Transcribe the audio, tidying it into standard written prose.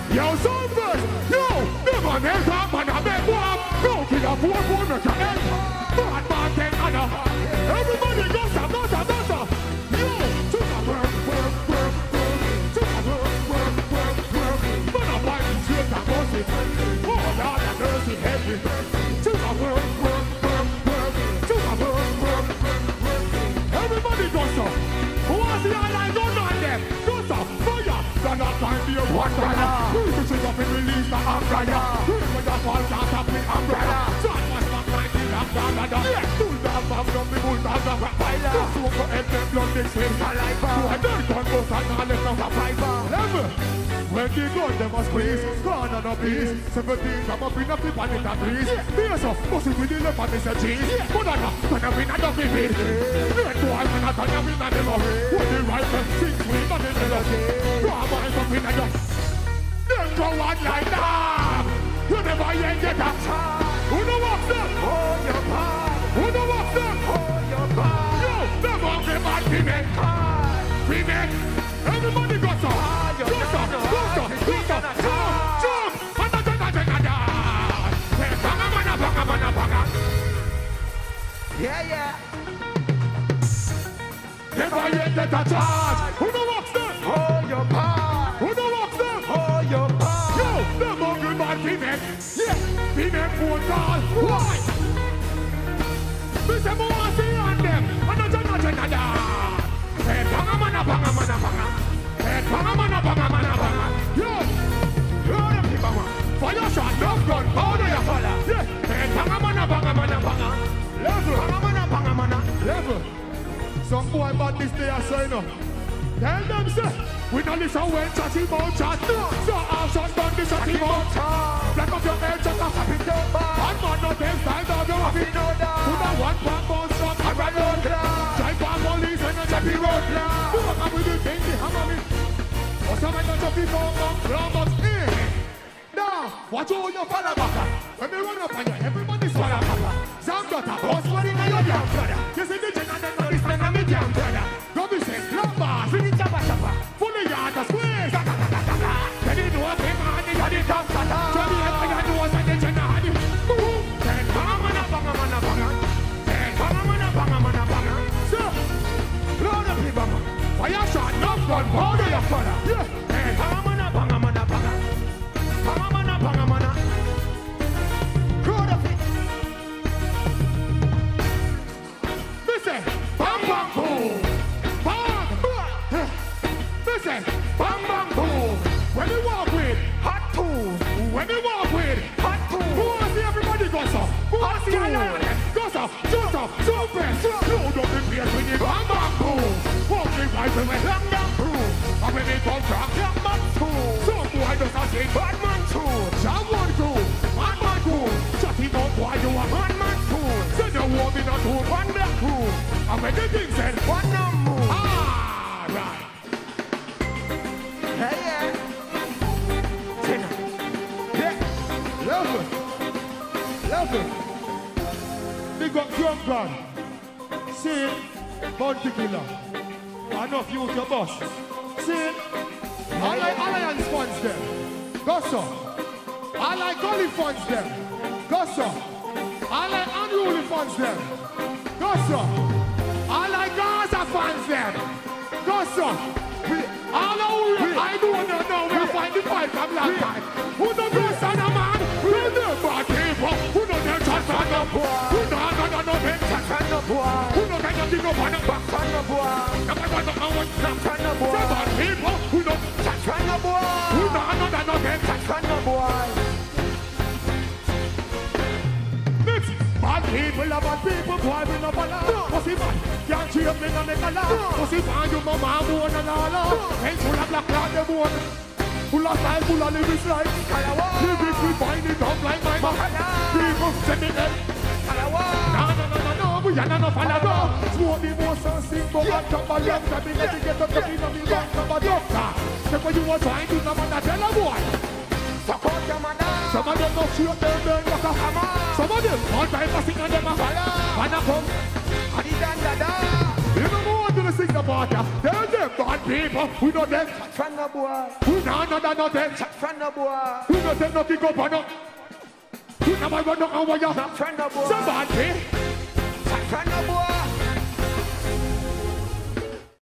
Yo, Sumfest! Yo! Never make up, man, I make one! Go to the 4-4, make your head! Bad man, take honor! Everybody go, stop, no, stop, no, stop! Yo! To the work, work, work, work! To the work, work, work, work! Man, I find the straight and mercy! Oh, Lord, have mercy, heavy! To the work, work, work, work! To the work, work, work, work! Everybody go, stop! Who wants the island? Go down them! Go, stop! Fire! Gonna find me a one dollar. Who's the trigger to release the umbrella? Who's the fall down up with umbrella? John was not 19 umbrella. Yeah, bulldog from the bulldog of a pilot. Just look for every blood they swim saliva. Who I don't go and not let them have fiber. Never. When they go, they must squeeze. Gone on a piece. 17 come up in a flip and in a breeze. Beers up, must be with the left and it's a cheese. But I know, when I've been a ducky beat. Red boy, when I turn up in a memory. When they rifle, 6 feet and in the lucky. Them go on like that. You never yet get a chance. Who know what's them? Hold your part. Who know what's them? Hold your part. Yo, them on the bad women. Women. Everybody go so. Go so. Go so. Go so. Jump. Yeah. Never yet get a chance. Who know what's them? Hold your part. Who know what's them? Hold your part. Yo, them on the bad women. Yeah. Women phone call. Why? Mr. Moasi on them. Another. Hey, banga. Hey, banga. Yo, them people. Fire shot, love gun, powder ya fella. Yeah. Hey, banga. Level. Level. Some boy bad this day I say no. Tell them say, we don't listen when chatty about chat. So I'll shut down the chatty about chat. Black up your head, just a happy down. One man no take style down, you have to know that. Put a one pound bounce truck and ride road class. Drive by police and a chappy road class. Who come with the thing, the hammer me. Or some man not be for robots in. Now, watch all your father back. When they run up on you, everybody swallow papa. Some got a boss money in your damn brother. You see the gin and then this man and me damn brother. Go be say, lumbar, bring it chapa. Fully yard a squeeze. Then you know a big man, you got it down. Johnny and I know what's at the gin and the boom. Then banga. Then banga. So, load up the banga. Fire shot, knock gun, powder your fella. Yeah. Then banga. Banga. Crowd of it. Listen, bang, boom. Listen, bang, boom. When you walk with hot pool. Who wants to see everybody go so? Who wants to see Aidonia? Go so, Sumfest. Load up the place when you bang, boom. Walk the rifle with bang, boom. And when they come from bang, boom. Some boy does not sing bad man too. Someone cool, bad man cool. Shut him up, boy, you are bad man cool. Send your woman not to one black cool. And when the thing said one move. Ah, right. Hey, yeah. Level. Big up drum gun. See, Bounty Killer. Enough youth your boss. See, I like Alliance funds them. Go so. I like Gully funds them. Go so. I like Unruly funds them. Go so. I like Gaza funds them. Go so. All over I don't know where to find the fight from last time. Who the best of the man? Who the bad people? Who know them shots on the boy? Who know them shots on the boy? Who know them dig up on the back on the boy? Number one, the shots on the boy. The bad people who know shots on the boy? Who know them shots on the boy? Mix bad people, boy, we no bother. Pussy man, can't cheer me no make a laugh. Pussy man, you mama bone and all that. Hey, full of black cloud the bone. Full of style, full of lyrics like lyrics we find it up like my man. People send me them. No, we are not follow. Smoke the most and sing, but I jump a young time. Let me get up the beat of me one number doctor. Take what you want trying to no man tell a boy. Fuck out your man. Some of them don't shoot them, they rock a hammer. Some of them all time passing on them a fire. Man a come, and he done da. You know more. want to sing the part. Tell them bad people. We know them. From the boy. We know them. From the boy. We know them. No kick up on us. We never run no hour. From the boy. Somebody.